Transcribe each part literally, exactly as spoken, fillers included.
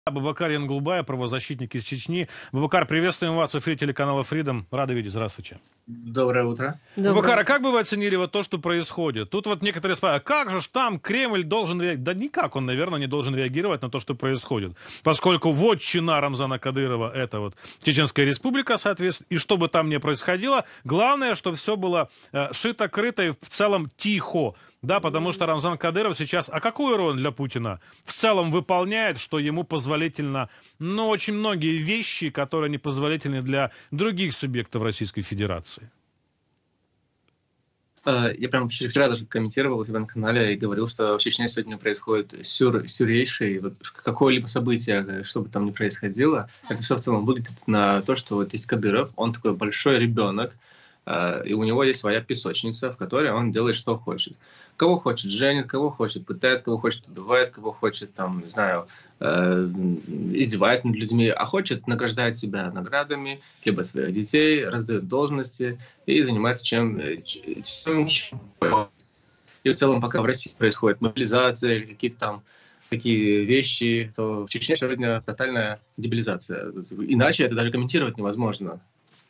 Абубакар Янгулбаев, правозащитник из Чечни. Абубакар, приветствуем вас в эфире телеканала Freedom. Рады видеть. Здравствуйте. Доброе утро. Абубакар, а как бы вы оценили вот то, что происходит? Тут вот некоторые спрашивают, а как же ж там Кремль должен реагировать? Да никак он, наверное, не должен реагировать на то, что происходит. Поскольку вотчина Рамзана Кадырова — это вот Чеченская Республика, соответственно, и что бы там ни происходило, главное, чтобы все было э, шито-крыто и в целом тихо. Да, потому что Рамзан Кадыров сейчас, а какую роль для Путина в целом выполняет, что ему позволительно, ну, очень многие вещи, которые непозволительны для других субъектов Российской Федерации? Я прям вчера даже комментировал у тебя на канале и говорил, что в Чечне сегодня происходит сюр, сюрейший, вот какое-либо событие, что бы там ни происходило, это все в целом выглядит на то, что вот есть Кадыров, он такой большой ребенок, и у него есть своя песочница, в которой он делает, что хочет. Кого хочет женит, кого хочет пытает, кого хочет убивает, кого хочет, там, не знаю, э, издевается над людьми, а хочет награждать себя наградами, либо своих детей, раздает должности и занимается чем, чем, чем. И в целом, пока в России происходит мобилизация или какие-то там такие вещи, то в Чечне сегодня тотальная дебилизация. Иначе это даже комментировать невозможно.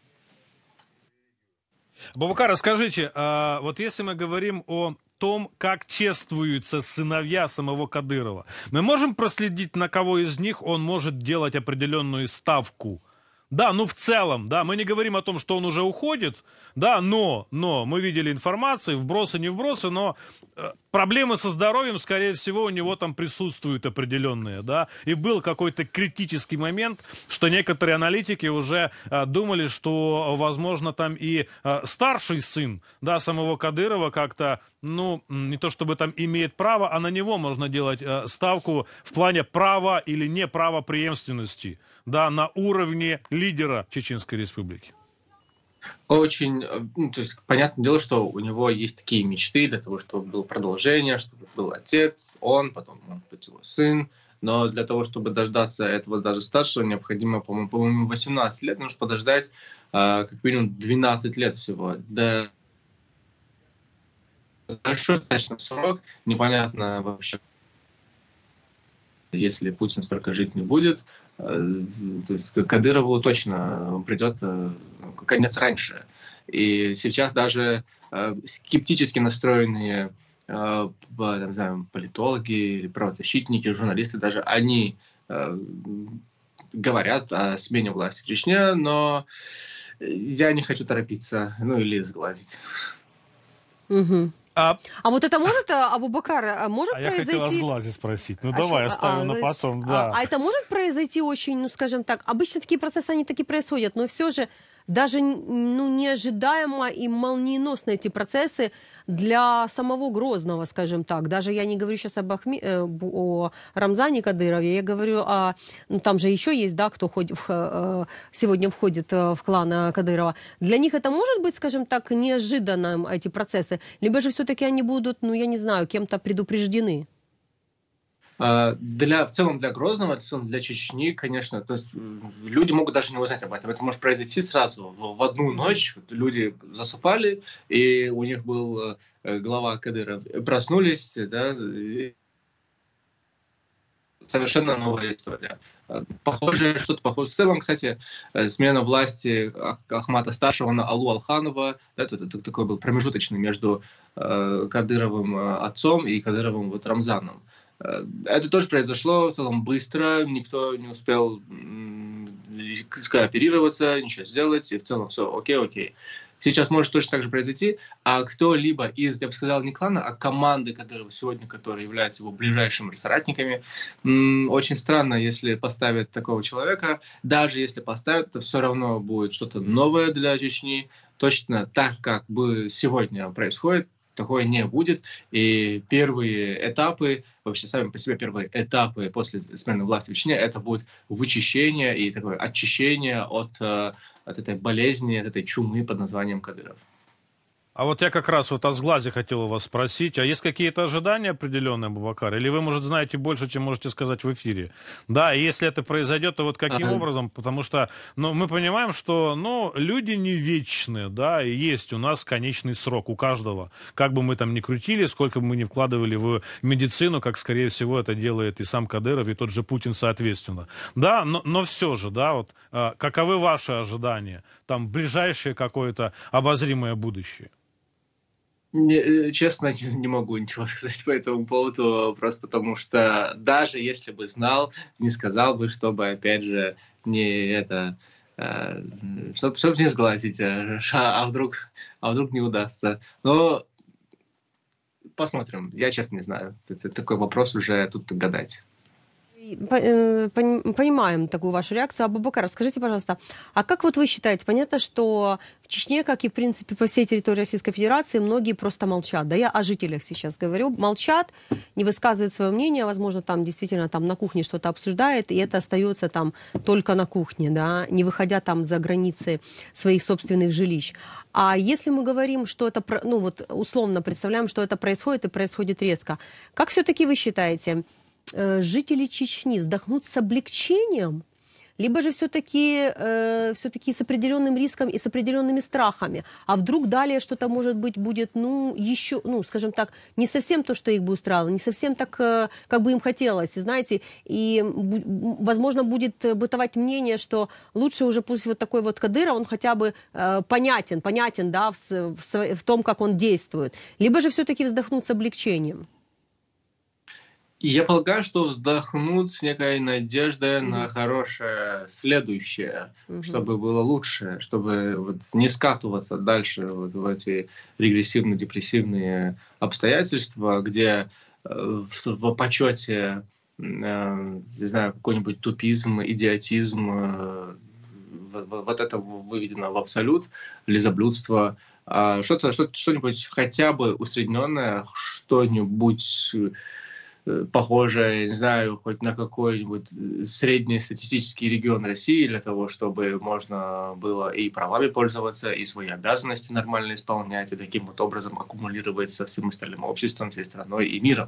Абубакар, расскажите, а вот если мы говорим о том, как чествуются сыновья самого Кадырова, мы можем проследить, на кого из них он может делать определенную ставку? Да, ну в целом, да, мы не говорим о том, что он уже уходит, да, но, но мы видели информацию, вбросы, не вбросы, но э, проблемы со здоровьем, скорее всего, у него там присутствуют определенные, да, и был какой-то критический момент, что некоторые аналитики уже э, думали, что, возможно, там и э, старший сын, да, самого Кадырова как-то, ну, не то чтобы там имеет право, а на него можно делать э, ставку в плане права или не права преемственности, да, на уровне лидера Чеченской Республики. Очень, ну, то есть, понятное дело, что у него есть такие мечты для того, чтобы было продолжение, чтобы был отец, он, потом, может быть, его сын. Но для того, чтобы дождаться этого даже старшего, необходимо, по-моему, по-моему восемнадцать лет. Нужно подождать э, как минимум двенадцать лет всего. Да. Большой достаточно срок, непонятно вообще, если Путин столько жить не будет, Кадырову точно придет конец раньше. И сейчас даже скептически настроенные там, не знаю, политологи, правозащитники, журналисты, даже они говорят о смене власти в Чечне, но я не хочу торопиться, ну или сглазить. Угу. А, а вот это может, Абубакар, может а произойти... я хотела сглазить спросить. Ну, а давай, что? оставим а, на потом, да. А, а это может произойти очень, ну, скажем так, обычно такие процессы, они таки происходят, но все же даже, ну, неожидаемо и молниеносно эти процессы для самого Грозного, скажем так. Даже я не говорю сейчас об Ахме... о Рамзане Кадырове, я говорю о... Ну, там же еще есть, да, кто ходит в... сегодня входит в клан Кадырова. Для них это может быть, скажем так, неожиданным, эти процессы? Либо же все-таки они будут, ну, я не знаю, кем-то предупреждены? Для, в целом для Грозного, в целом для Чечни, конечно, то есть люди могут даже не узнать об этом. Это может произойти сразу, в, в одну ночь. Люди засыпали, и у них был глава Кадыров. Проснулись, да, и совершенно новая история. Похоже, что-то похоже. В целом, кстати, смена власти Ахмата Старшего на Алу Алханова, да, это, это такой был промежуточный между Кадыровым отцом и Кадыровым вот Рамзаном. Это тоже произошло в целом быстро, никто не успел скооперироваться, ничего сделать, и в целом все окей-окей. Сейчас может точно так же произойти, а кто-либо из, я бы сказал, не клана, а команды Кадырова сегодня, которые являются его ближайшими соратниками, очень странно, если поставят такого человека. Даже если поставят, это все равно будет что-то новое для Чечни, точно так, как бы сегодня происходит. Такое не будет. И первые этапы, вообще сами по себе первые этапы после смены власти в Чечне, это будет вычищение и такое очищение от, от этой болезни, от этой чумы под названием Кадыров. А вот я как раз вот о сглазе хотел у вас спросить. А есть какие-то ожидания определенные, Абубакар? Или вы, может, знаете больше, чем можете сказать в эфире? Да, и если это произойдет, то вот каким А, образом? Потому что, ну, мы понимаем, что, ну, люди не вечные, да, и есть у нас конечный срок у каждого. Как бы мы там ни крутили, сколько бы мы ни вкладывали в медицину, как, скорее всего, это делает и сам Кадыров, и тот же Путин, соответственно. Да, но, но все же, да, вот, а, каковы ваши ожидания? Там, ближайшее какое-то обозримое будущее? Не, э, честно, не не могу ничего сказать по этому поводу, просто потому что даже если бы знал, не сказал бы, чтобы, опять же, не это, чтобы, чтобы не сглазить, э, а, а вдруг, а вдруг не удастся. Но посмотрим. Я, честно, не знаю. Это такой вопрос уже тут гадать. И по- э, пони- Понимаем такую вашу реакцию. Абубакар, скажите, пожалуйста, а как вот вы считаете, понятно, что в Чечне, как и, в принципе, по всей территории Российской Федерации, многие просто молчат. Да, я о жителях сейчас говорю. Молчат, не высказывают свое мнение, возможно, там действительно там на кухне что-то обсуждает, и это остается там только на кухне, да, не выходя там за границы своих собственных жилищ. А если мы говорим, что это, про- ну вот условно представляем, что это происходит и происходит резко, как все-таки вы считаете, э, жители Чечни вздохнут с облегчением, либо же все-таки э, все-таки с определенным риском и с определенными страхами? А вдруг далее что-то, может быть, будет, ну, еще, ну, скажем так, не совсем то, что их бы устраивало, не совсем так, э, как бы им хотелось, и знаете, и, бу- возможно, будет бытовать мнение, что лучше уже пусть вот такой вот Кадыров, он хотя бы э, понятен, понятен, да, в, с- в сво- в том, как он действует. Либо же все-таки вздохнут с облегчением. И я полагаю, что вздохнут с некой надеждой на Мгм. хорошее следующее, Мгм. чтобы было лучше, чтобы вот не скатываться дальше вот в эти регрессивно-депрессивные обстоятельства, где э, в, в почете, м, э, не знаю, какой-нибудь тупизм, идиотизм, э, в- в- вот это выведено в абсолют, лизоблюдство, а что-то, что- что-нибудь хотя бы усредненное, что-нибудь э, похожее, не знаю, хоть на какой-нибудь э, среднестатистический регион России для того, чтобы можно было и правами пользоваться, и свои обязанности нормально исполнять, и таким вот образом аккумулировать со всем остальным обществом, всей страной и миром.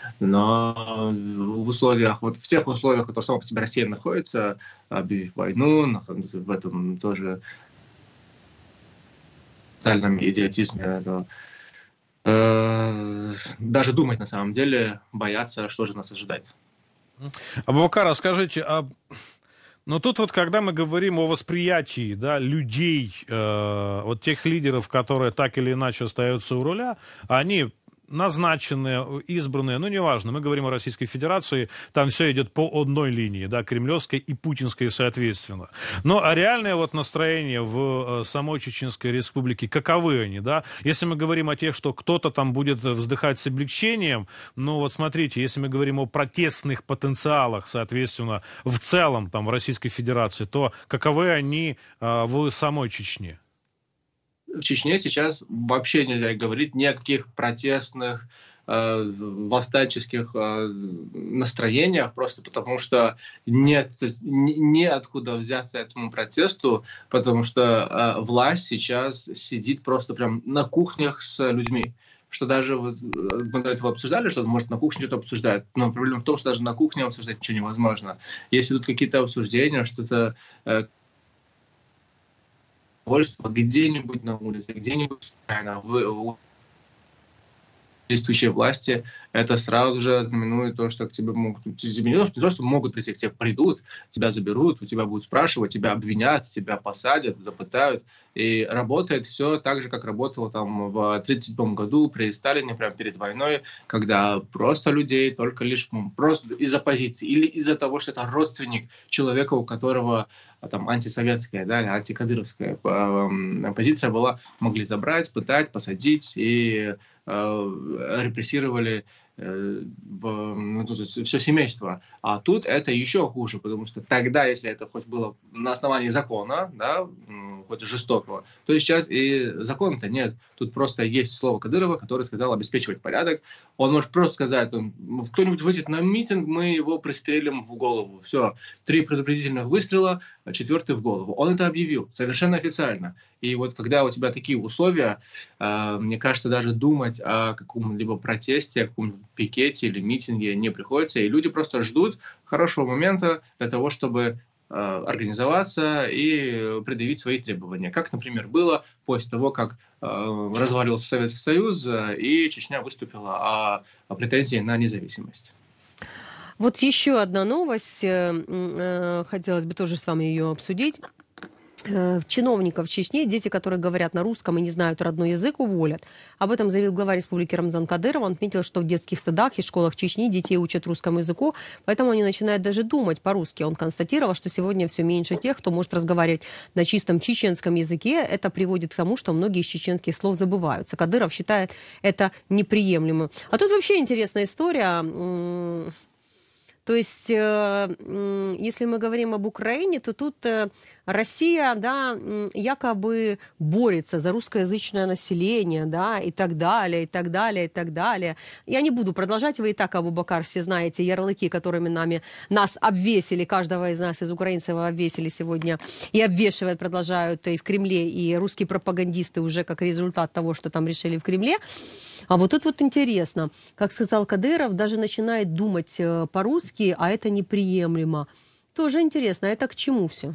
Но в условиях, вот в тех условиях, в которых сама по себе Россия находится, объявив войну, нах- в этом тоже тотальном идиотизме, то, э, даже думать на самом деле боятся, что же нас ожидает. Абубакар, а скажите, а но тут вот, когда мы говорим о восприятии, да, людей, э, вот тех лидеров, которые так или иначе остаются у руля, они назначенные, избранные, ну, неважно, мы говорим о Российской Федерации, там все идет по одной линии, да, кремлевской и путинской соответственно. Ну, а реальное вот настроение в э, самой Чеченской Республике, каковы они, да? Если мы говорим о тех, что кто-то там будет вздыхать с облегчением, ну, вот смотрите, если мы говорим о протестных потенциалах, соответственно, в целом там в Российской Федерации, то каковы они э, в самой Чечне? В Чечне сейчас вообще нельзя говорить ни о каких протестных, э, восстанческих э, настроениях, просто потому что нет, то есть не- неоткуда взяться этому протесту, потому что э, власть сейчас сидит просто прям на кухнях с людьми. Что даже вот, э, мы до этого обсуждали, что может на кухне что-то обсуждают, но проблема в том, что даже на кухне обсуждать ничего невозможно. Если тут какие-то обсуждения, что-то э, недовольство где-нибудь на улице, где-нибудь случайно, в, у действующей власти, это сразу же знаменует то, что к тебе могут, тебе не то, что не то, что могут прийти, к тебе придут, тебя заберут, у тебя будут спрашивать, тебя обвинят, тебя посадят, запытают. И работает все так же, как работало там в тридцать седьмом году при Сталине, прямо перед войной, когда просто людей только лишь м, просто из-за позиции или из-за того, что это родственник человека, у которого а, там антисоветская, да, или антикадыровская э, м, позиция была, могли забрать, пытать, посадить и э, репрессировали э, в, ну, тут все семейство. А тут это еще хуже, потому что тогда, если это хоть было на основании закона, да, м, хоть и жестокого, то есть сейчас и закона-то нет. Тут просто есть слово Кадырова, который сказал обеспечивать порядок. Он может просто сказать, кто-нибудь выйдет на митинг, мы его пристрелим в голову. Все, три предупредительных выстрела, а четвертый в голову. Он это объявил совершенно официально. И вот когда у тебя такие условия, э, мне кажется, даже думать о каком-либо протесте, о каком-либо пикете или митинге не приходится. И люди просто ждут хорошего момента для того, чтобы э, организоваться и предъявить свои требования. Как, например, было после того, как э, развалился Советский Союз э, и Чечня выступила о, о претензии на независимость. Вот еще одна новость, э, э, хотелось бы тоже с вами ее обсудить. Чиновников в Чечне, дети, которые говорят на русском и не знают родной язык, уволят. Об этом заявил глава республики Рамзан Кадыров. Он отметил, что в детских садах и школах Чечни детей учат русскому языку, поэтому они начинают даже думать по-русски. Он констатировал, что сегодня все меньше тех, кто может разговаривать на чистом чеченском языке. Это приводит к тому, что многие из чеченских слов забываются. Кадыров считает это неприемлемым. А тут вообще интересная история. То есть, если мы говорим об Украине, то тут Россия, да, якобы борется за русскоязычное население, да, и так далее, и так далее, и так далее. Я не буду продолжать, вы и так, Абу-Бакар, все знаете ярлыки, которыми нами, нас обвесили, каждого из нас, из украинцев обвесили сегодня, и обвешивают, продолжают и в Кремле, и русские пропагандисты уже как результат того, что там решили в Кремле. А вот тут вот интересно, как сказал Кадыров, даже начинает думать по-русски, а это неприемлемо. Тоже интересно, это к чему все?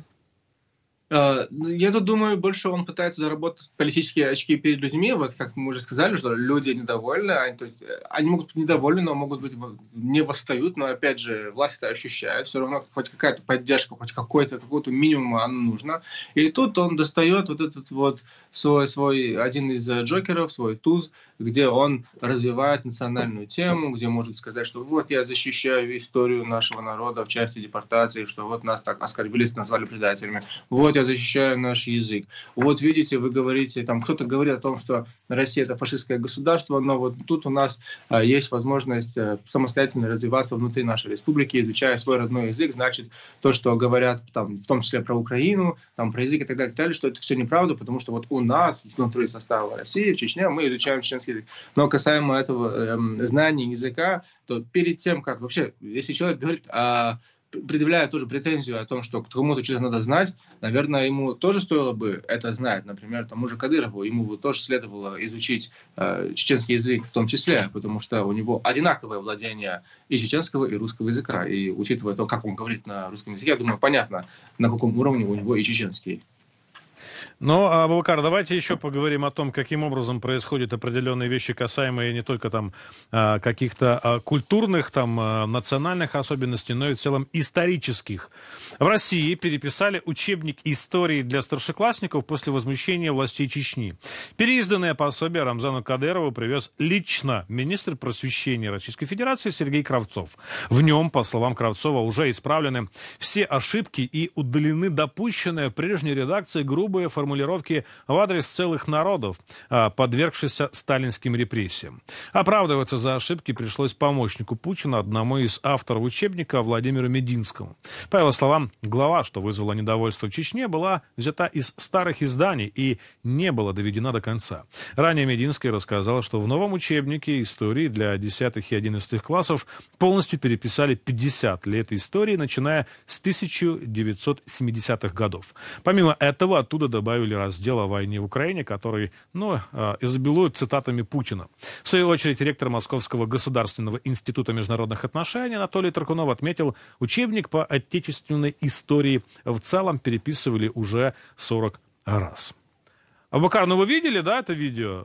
Я тут думаю, больше он пытается заработать политические очки перед людьми. Вот как мы уже сказали, что люди недовольны. Они, они могут быть недовольны, но могут быть не восстают. Но опять же, власть это ощущает. Все равно хоть какая-то поддержка, хоть какой-то, какой-то минимум она нужна. И тут он достает вот этот вот свой, свой один из джокеров, свой туз, где он развивает национальную тему, где может сказать, что вот я защищаю историю нашего народа в части депортации, что вот нас так оскорбили, назвали предателями. Вот я защищаю наш язык. Вот видите, вы говорите, там кто-то говорит о том, что Россия это фашистское государство, но вот тут у нас а, есть возможность а, самостоятельно развиваться внутри нашей республики, изучая свой родной язык, значит, то, что говорят там, в том числе про Украину, там, про язык и так далее, и так далее, что это все неправда, потому что вот у нас внутри состава России, в Чечне, мы изучаем чеченский язык. Но касаемо этого э, знания языка, то перед тем, как вообще, если человек говорит о предъявляя тоже претензию о том, что кому-то что-то надо знать, наверное, ему тоже стоило бы это знать. Например, тому же Кадырову, ему бы тоже следовало изучить э, чеченский язык в том числе, потому что у него одинаковое владение и чеченского, и русского языка. И учитывая то, как он говорит на русском языке, я думаю, понятно, на каком уровне у него и чеченский. Ну, Абу-Бакар, давайте еще поговорим о том, каким образом происходят определенные вещи, касаемые не только там каких-то культурных, там, национальных особенностей, но и в целом исторических. В России переписали учебник истории для старшеклассников после возмущения властей Чечни. Переизданное пособие Рамзану Кадырову привез лично министр просвещения Российской Федерации Сергей Кравцов. В нем, по словам Кравцова, уже исправлены все ошибки и удалены допущенные в прежней редакции грубые формулировки формулировки в адрес целых народов, подвергшихся сталинским репрессиям. Оправдываться за ошибки пришлось помощнику Путина, одному из авторов учебника Владимиру Мединскому. По его словам, глава, что вызвало недовольство в Чечне, была взята из старых изданий и не была доведена до конца. Ранее Мединский рассказал, что в новом учебнике истории для десятых и одиннадцатых классов полностью переписали пятьдесят лет истории, начиная с тысяча девятьсот семидесятых годов. Помимо этого, оттуда добавили раздел о войне в Украине, который, ну, изобилует цитатами Путина. В свою очередь, ректор Московского государственного института международных отношений Анатолий Таркунов отметил, учебник по отечественной истории в целом переписывали уже сорок раз. Абу-Бакар, ну вы видели, да, это видео?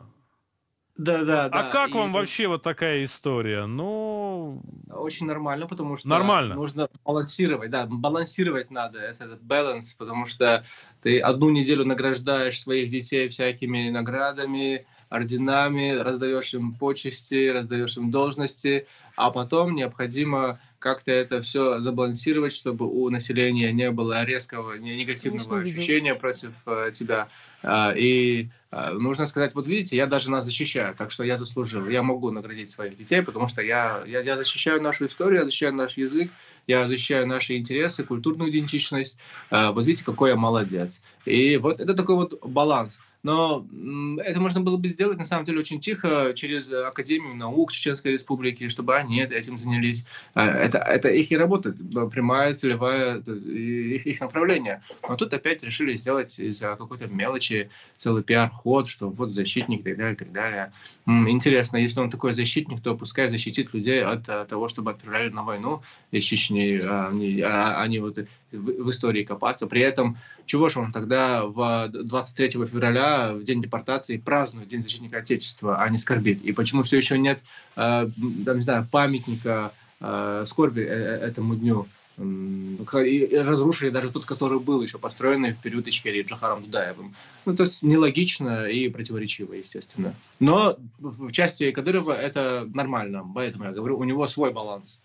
Да, да, да. А как и... вам вообще вот такая история? Ну... Очень нормально, потому что нормально. Нужно балансировать, да, балансировать надо, этот баланс, потому что ты одну неделю награждаешь своих детей всякими наградами, орденами, раздаешь им почести, раздаешь им должности, а потом необходимо как-то это все забалансировать, чтобы у населения не было резкого негативного Конечно, ощущения против э, тебя. А, и а, нужно сказать, вот видите, я даже нас защищаю, так что я заслужил. Я могу наградить своих детей, потому что я, я, я защищаю нашу историю, я защищаю наш язык, я защищаю наши интересы, культурную идентичность. А, вот видите, какой я молодец. И вот это такой вот баланс. Но это можно было бы сделать, на самом деле, очень тихо, через Академию наук Чеченской Республики, чтобы они этим занялись. Это, это их и работа, прямая, целевая, их, их направление. Но тут опять решили сделать из-за какой-то мелочи целый пиар-ход, что вот защитник и так далее, и так далее. Интересно, если он такой защитник, то пускай защитит людей от того, чтобы отправляли на войну из Чечни, а не, а не вот в, в истории копаться. При этом, чего же он тогда в двадцать третьего февраля, в день депортации, празднует День защитника Отечества, а не скорбит? И почему все еще нет, э, там, не знаю, памятника э, скорби этому дню? И разрушили даже тот, который был еще построенный в период Ичкерии Джохаром Дудаевым. Ну, то есть нелогично и противоречиво, естественно. Но в части Кадырова это нормально, поэтому я говорю, у него свой баланс.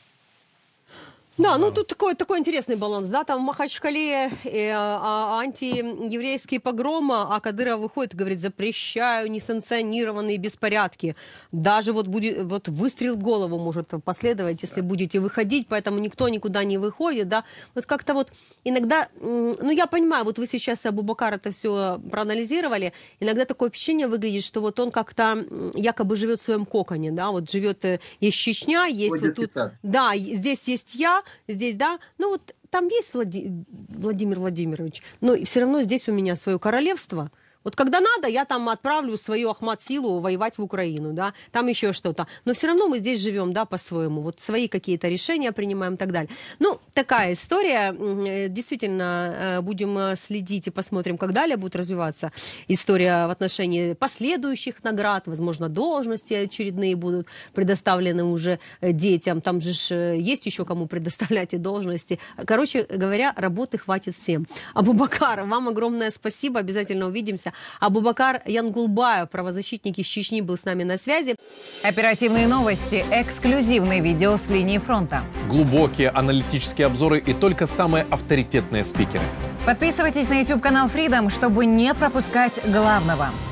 Да, ну тут такой, такой интересный баланс, да, там в Махачкале э, а, антиеврейские погромы, а Кадыров выходит и говорит, запрещаю несанкционированные беспорядки. Даже вот, будет, вот выстрел в голову может последовать, если будете выходить, поэтому никто никуда не выходит, да. Вот как-то вот иногда, ну я понимаю, вот вы сейчас Абу-Бакар это все проанализировали, иногда такое впечатление выглядит, что вот он как-то якобы живет в своем коконе, да, вот живет, есть Чечня, есть вот тут, да, здесь есть я, здесь, да, ну вот там есть Влади... Владимир Владимирович, но все равно здесь у меня свое королевство. Вот когда надо, я там отправлю свою Ахмад-силу воевать в Украину, да, там еще что-то. Но все равно мы здесь живем, да, по-своему. Вот свои какие-то решения принимаем и так далее. Ну, такая история. Действительно, будем следить и посмотрим, как далее будет развиваться история в отношении последующих наград. Возможно, должности очередные будут предоставлены уже детям. Там же есть еще кому предоставлять и должности. Короче говоря, работы хватит всем. Абу-Бакар, вам огромное спасибо. Обязательно увидимся. Абу-Бакар Янгулбаев, правозащитник из Чечни, был с нами на связи. Оперативные новости, эксклюзивные видео с линии фронта. Глубокие аналитические обзоры и только самые авторитетные спикеры. Подписывайтесь на YouTube-канал Freedom, чтобы не пропускать главного.